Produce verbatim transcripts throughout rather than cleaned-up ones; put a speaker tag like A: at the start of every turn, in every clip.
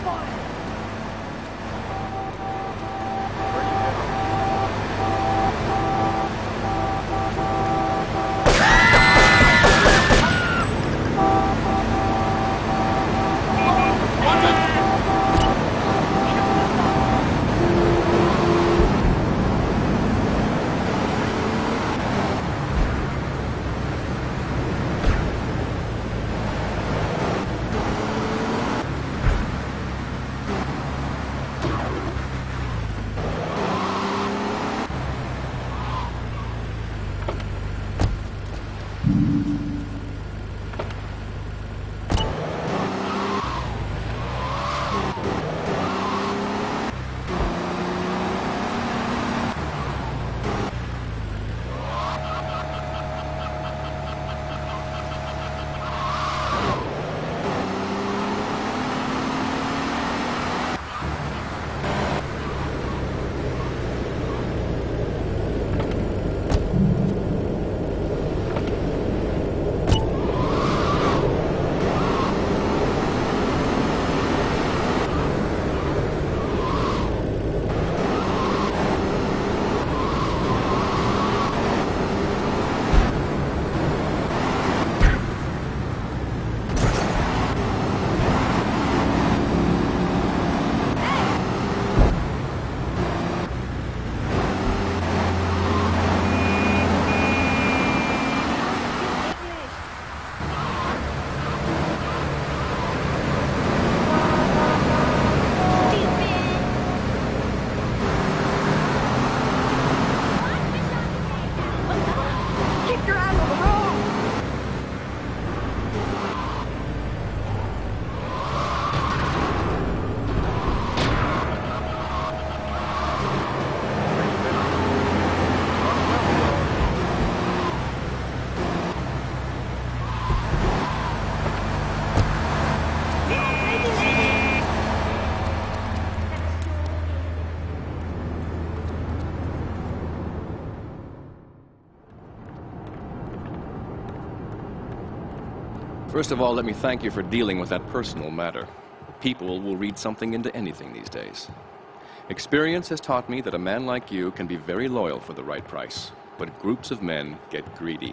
A: First of all, let me thank you for dealing with that personal matter. People will read something into anything these days. Experience has taught me that a man like you can be very loyal for the right price, but groups of men get greedy.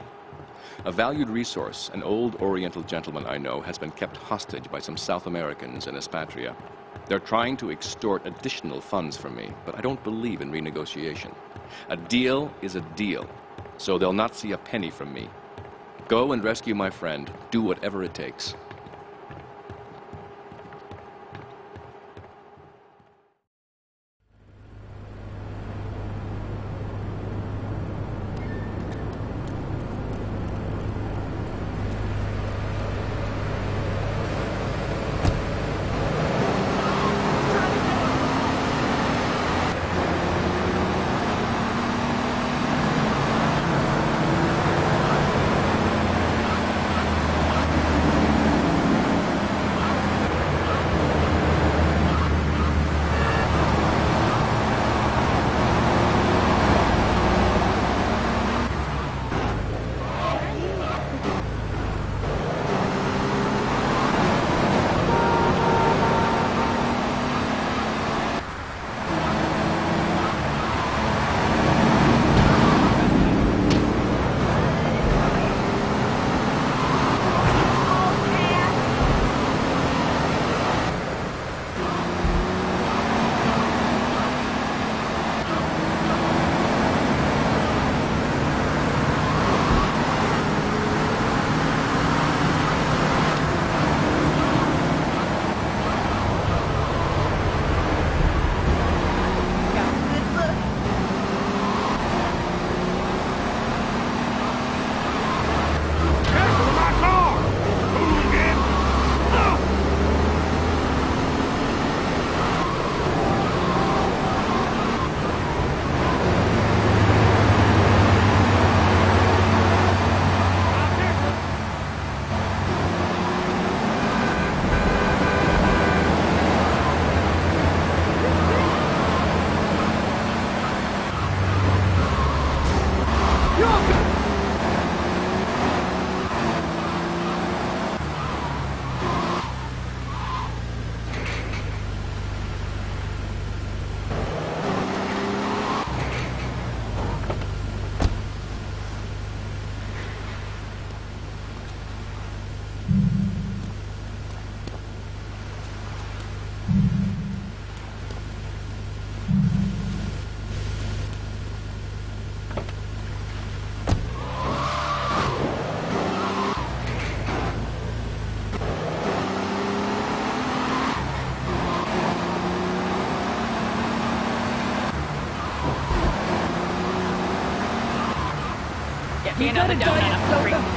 A: A valued resource, an old Oriental gentleman I know, has been kept hostage by some South Americans in Espatria. They're trying to extort additional funds from me, but I don't believe in renegotiation. A deal is a deal, so they'll not see a penny from me. Go and rescue my friend. Do whatever it takes.
B: get me another donut up the creek.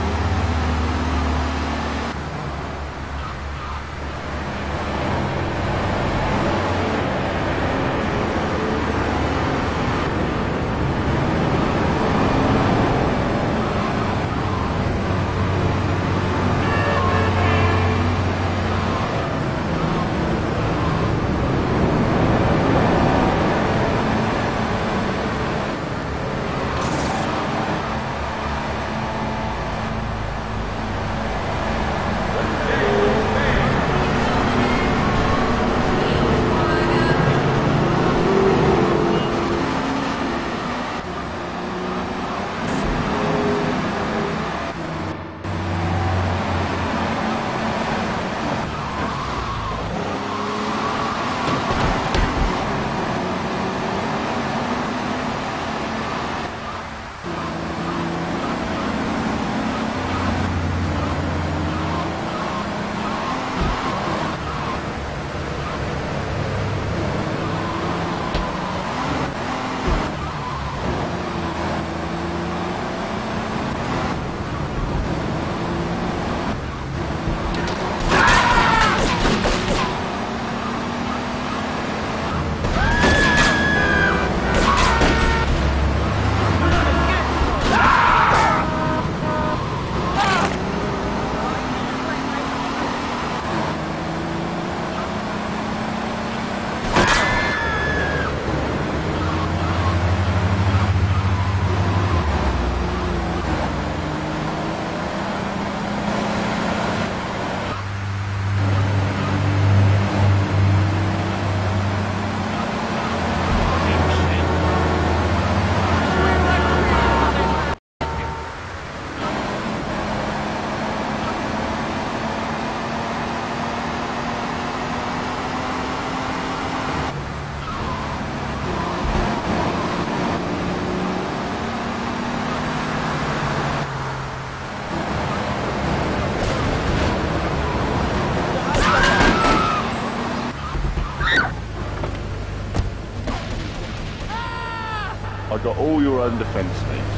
C: I got all your own defence needs.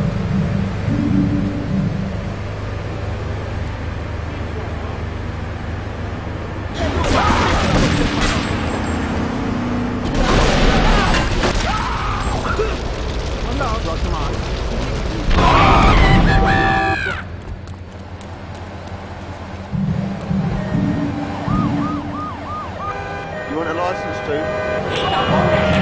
C: You want a license too?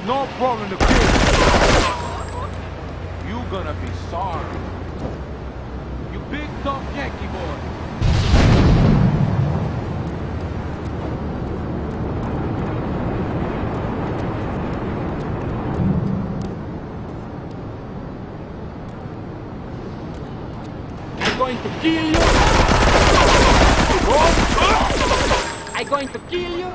B: no problem to kill you. You gonna be sorry. You big tough Yankee boy. I'm going to kill you. I'm going to kill you.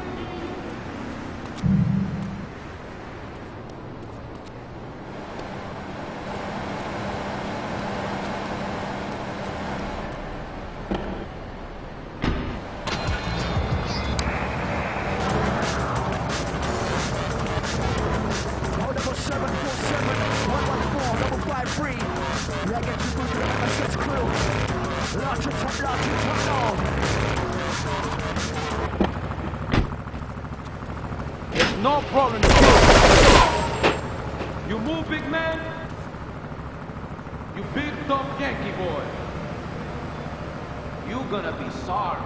B: It's no problem to kill. You move, big man. You big tough Yankee boy. You gonna be sorry.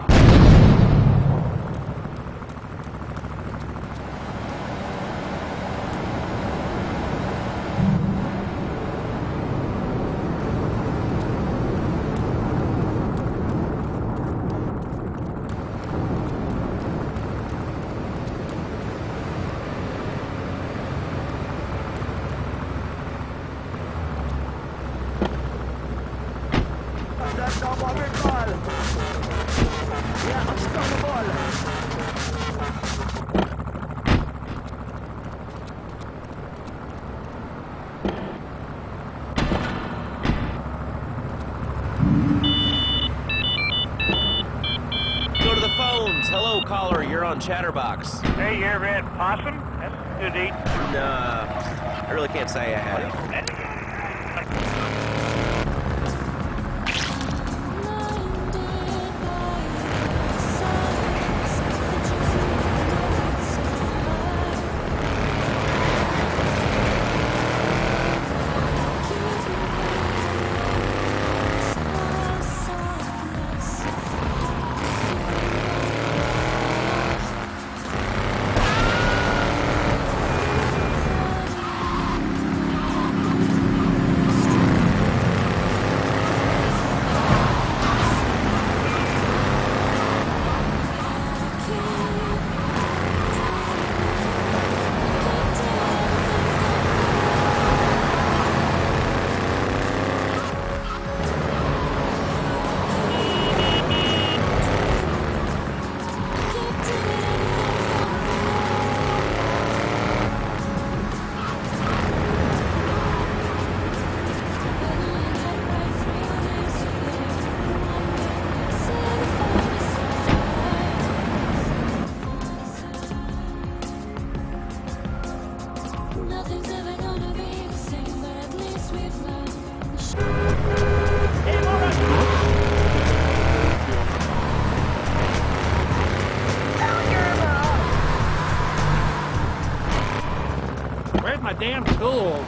D: Go to the phones. Hello, caller. You're on Chatterbox.
E: Hey, you ever had possum? That's good to eat.
D: Nah, I really can't say I have.
E: Where's my damn tool?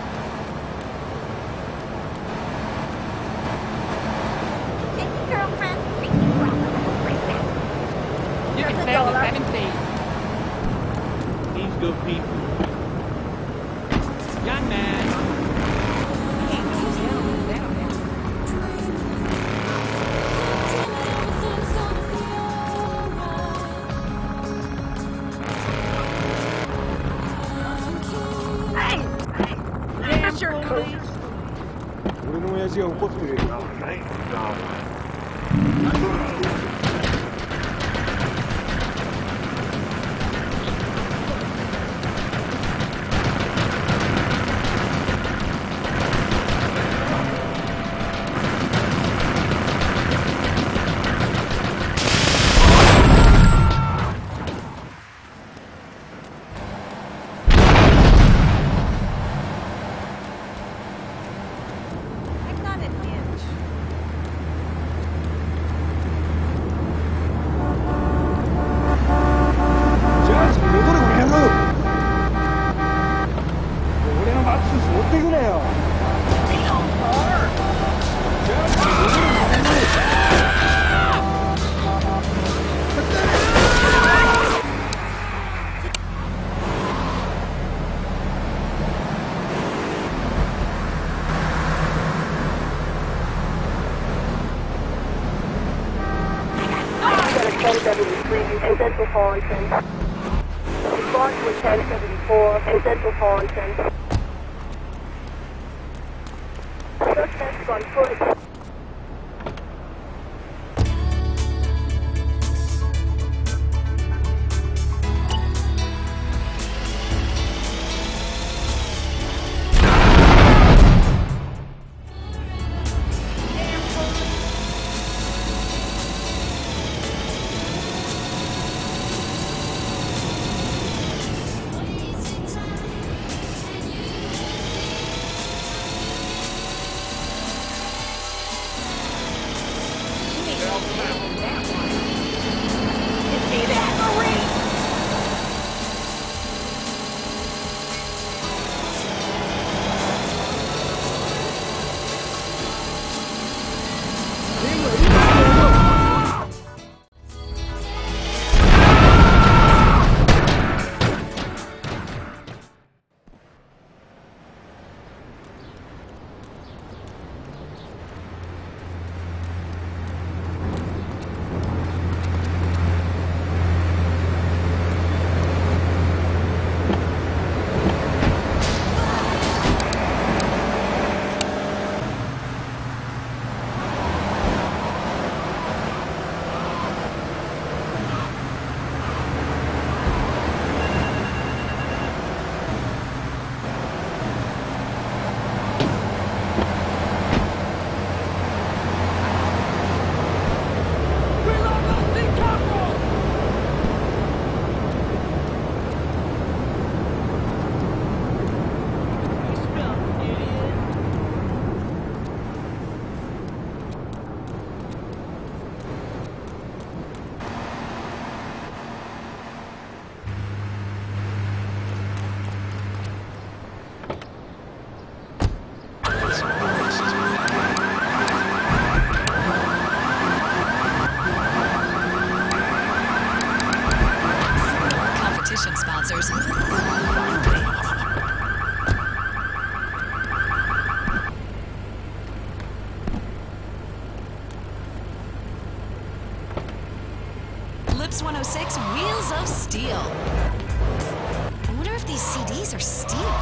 E: Yeah, seventeen. These good people. Young man. He ain't no gentleman down there.
F: Your coat.
C: 우리 농구야 지금 꽃들이.
F: I'm not an inch.
G: ten seventy-three in Central Thornton. Respond to a ten seventy-four in Central Thornton. Suspects on foot.
H: Sponsors. Lips one oh six, Wheels of Steel. I wonder if these C Ds are steel.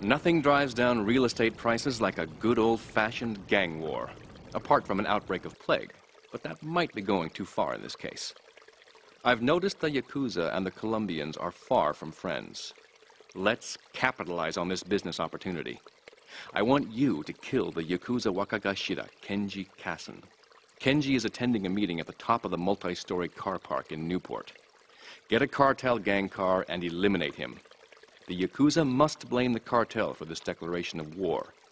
A: Nothing drives down real estate prices like a good old-fashioned gang war, apart from an outbreak of plague, but that might be going too far in this case. I've noticed the Yakuza and the Colombians are far from friends. Let's capitalize on this business opportunity. I want you to kill the Yakuza Wakagashira, Kenji Kassen. Kenji is attending a meeting at the top of the multi-story car park in Newport. Get a cartel gang car and eliminate him. The Yakuza must blame the cartel for this declaration of war,